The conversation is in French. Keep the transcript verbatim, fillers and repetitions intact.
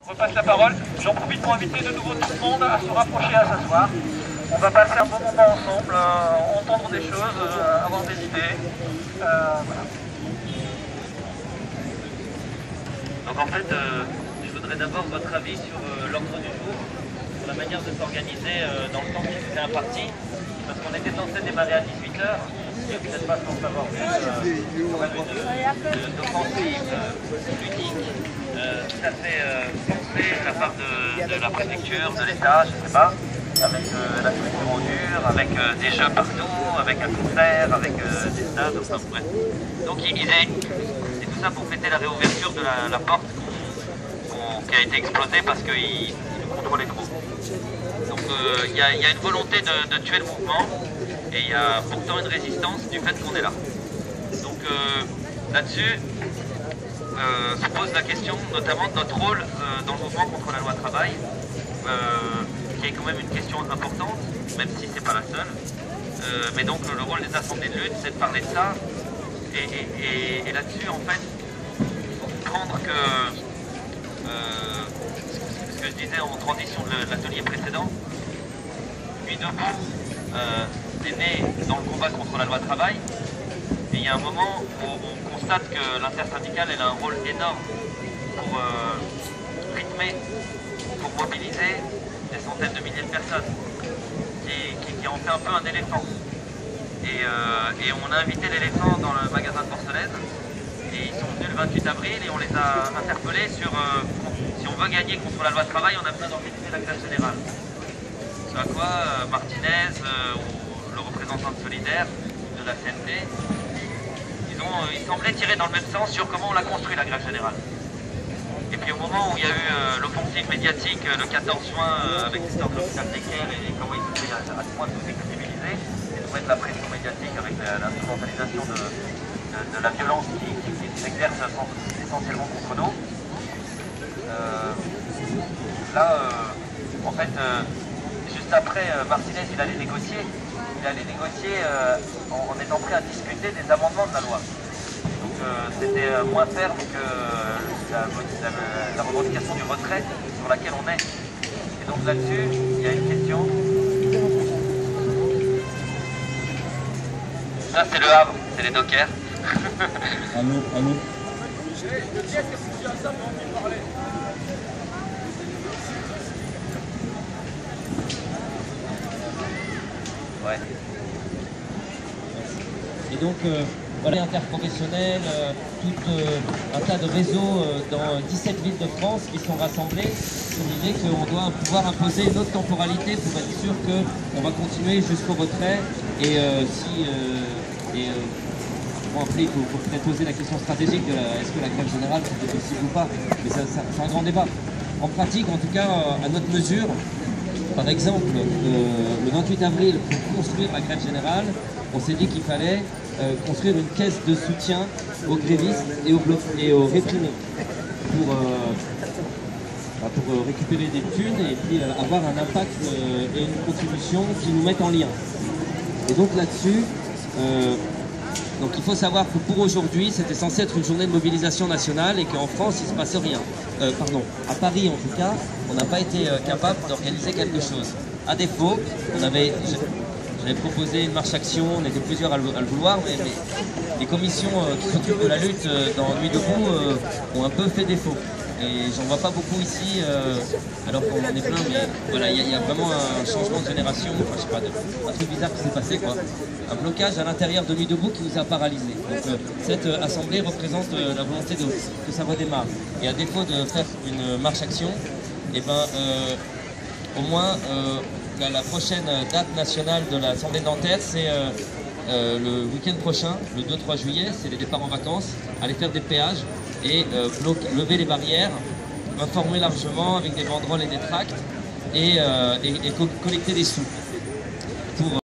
repasse la parole. J'en profite pour inviter de nouveau tout le monde à se rapprocher, à s'asseoir. On va passer un bon moment ensemble, euh, entendre des choses, euh, avoir des idées. Euh, voilà. Donc en fait, euh, je voudrais d'abord votre avis sur euh, l'ordre du jour, sur la manière de s'organiser euh, dans le temps qui nous est imparti, parce qu'on était censé démarrer à dix-huit heures, et peut-être pas sans savoir vu euh, quand même une, une offensive euh, ludique, euh, tout à fait euh, pensée de la part de, de la préfecture, de l'État, je ne sais pas, avec euh, la structure en dur, avec euh, des jeux partout, avec un concert, avec euh, des stades, enfin bref. Donc ils, ils aient, et tout ça pour fêter la réouverture de la, la porte qu'on, qu'on, qui a été explosée parce qu'ils nous contrôlaient trop. Donc il euh, y, y a une volonté de, de tuer le mouvement et il y a pourtant une résistance du fait qu'on est là. Donc euh, là-dessus euh, se pose la question notamment de notre rôle euh, dans le mouvement contre la loi travail, euh, qui est quand même une question importante, même si c'est pas la seule. Euh, mais donc le rôle des assemblées de lutte, c'est de parler de ça. Et, et, et, et là-dessus, en fait, comprendre que euh, ce que je disais en transition de l'atelier précédent, Nuit debout euh, est né dans le combat contre la loi travail. Et il y a un moment où on constate que l'intersyndicale a un rôle énorme pour euh, rythmer, pour mobiliser des centaines de milliers de personnes, qui, qui, qui en fait un peu un éléphant. Et, euh, et on a invité l'éléphant dans le magasin de porcelaine, et ils sont venus le vingt-huit avril et on les a interpellés sur euh, si on veut gagner contre la loi travail, on a besoin d'organiser la grève générale. Ce à quoi euh, Martinez, euh, ou le représentant de Solidaire de la C N T, ils, ont, euh, ils semblaient tirer dans le même sens sur comment on l'a construit la grève générale. Et puis au moment où il y a eu euh, l'offensive médiatique euh, le quatorze juin euh, avec l'histoire de l'hôpital Necker et comment ils étaient à, à ce point de nous décrédibiliser et de mettre la pression médiatique avec l'instrumentalisation de, de, de la violence qui, qui, qui s'exerce essentiellement contre nous. Euh, là, euh, en fait, euh, juste après, euh, Martinez il allait négocier, il allait négocier euh, en, en étant prêt à discuter des amendements de la loi. Donc euh, c'était euh, moins ferme que la, la, la revendication du retrait sur laquelle on est. Et donc là-dessus, il y a une question. Ça c'est le Havre, c'est les dockers. Allô, allô. Ouais. Et donc, euh, voilà, interprofessionnels, euh, tout euh, un tas de réseaux euh, dans dix-sept villes de France qui sont rassemblés sur l'idée qu'on doit pouvoir imposer une autre temporalité pour être sûr qu'on va continuer jusqu'au retrait. Et euh, si... Euh, et, euh, bon, après, il faut, faut peut-être poser la question stratégique de est-ce que la grève générale c'est possible ou pas. Mais ça, ça, c'est un grand débat. En pratique, en tout cas, euh, à notre mesure, par exemple, euh, le vingt-huit avril, pour construire la grève générale, on s'est dit qu'il fallait euh, construire une caisse de soutien aux grévistes et aux, et aux réprimés pour, euh, pour euh, récupérer des thunes et puis euh, avoir un impact euh, et une contribution qui nous mettent en lien. Et donc là-dessus, euh, donc il faut savoir que pour aujourd'hui, c'était censé être une journée de mobilisation nationale et qu'en France, il ne se passe rien. Euh, pardon, à Paris en tout cas, on n'a pas été euh, capable d'organiser quelque chose. À défaut, on avait, j'avais proposé une marche-action, on était plusieurs à le, à le vouloir, mais, mais les commissions euh, qui s'occupent de la lutte euh, dans Nuit debout euh, ont un peu fait défaut. Et j'en vois pas beaucoup ici, euh, alors qu'on en est plein, mais voilà, il y, y a vraiment un changement de génération, enfin je sais pas, de, un truc bizarre qui s'est passé quoi. Un blocage à l'intérieur de Nuit debout qui nous a paralysés. Donc euh, cette euh, assemblée représente euh, la volonté de, que ça redémarre. Et à défaut de faire une marche-action, et ben euh, au moins euh, la, la prochaine date nationale de l'Assemblée de Nanterre, c'est euh, euh, le week-end prochain, le deux trois juillet, c'est les départs en vacances, aller faire des péages et euh, bloquer, lever les barrières, informer largement avec des banderoles et des tracts et, euh, et, et co collecter des sous. Pour